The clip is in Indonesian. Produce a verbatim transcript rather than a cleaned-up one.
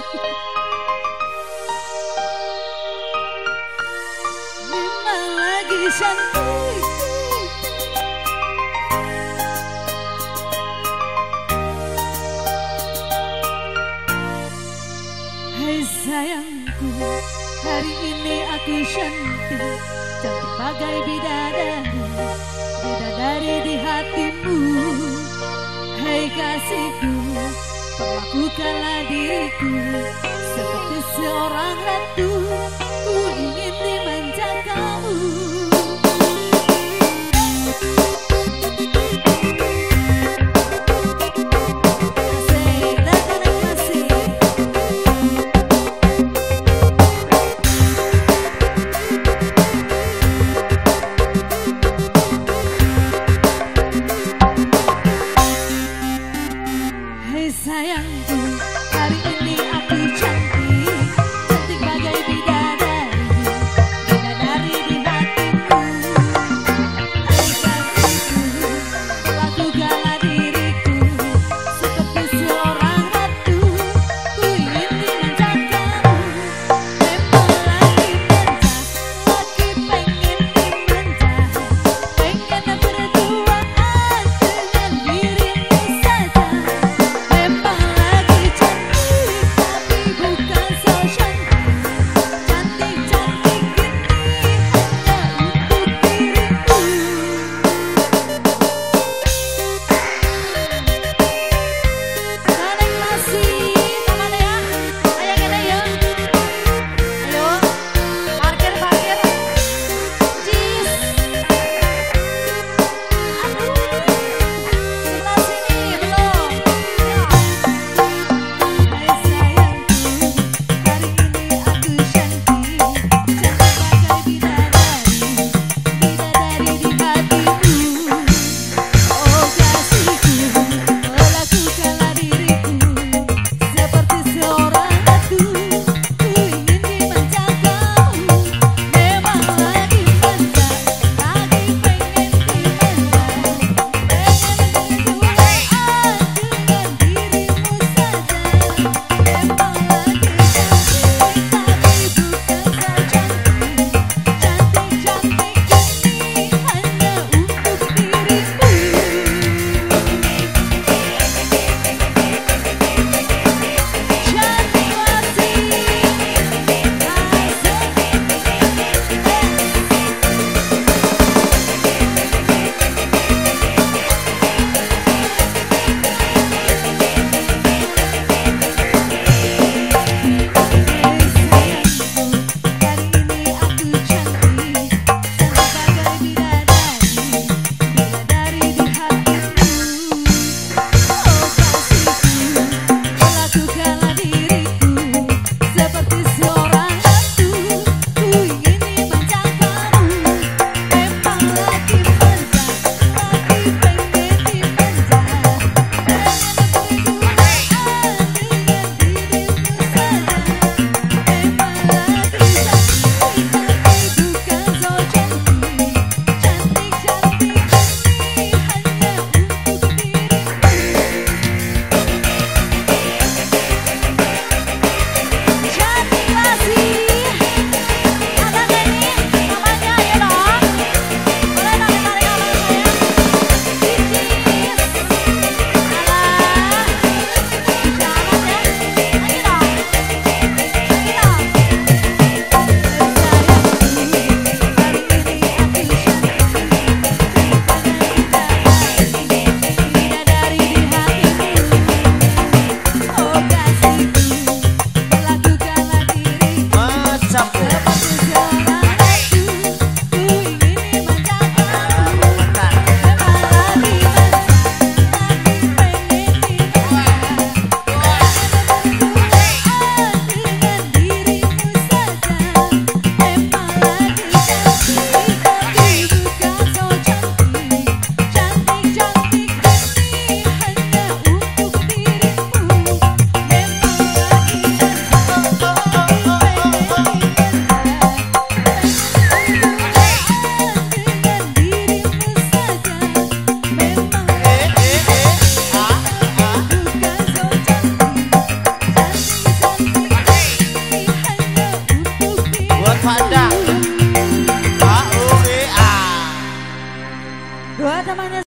Memang lagi santai. Hai sayangku, hari ini aku cantik, cantik bagai bidadari, bidadari di hatimu. Hai kasihku, perlakukanlah diriku seperti seorang ratu, ku ingin dimanja kamu. Sayangku, hari ini aku cantik, cantik bagai bidadari, bidadari di hatimu. Hai kasihku, lakukanlah diriku seperti seorang ratu, ku ingin dimanja kamu. Memang lagi manja, lagi pengen dimanja, pengen berduaan dengan dirimu saja. Memang lagi cantik, Dua temannya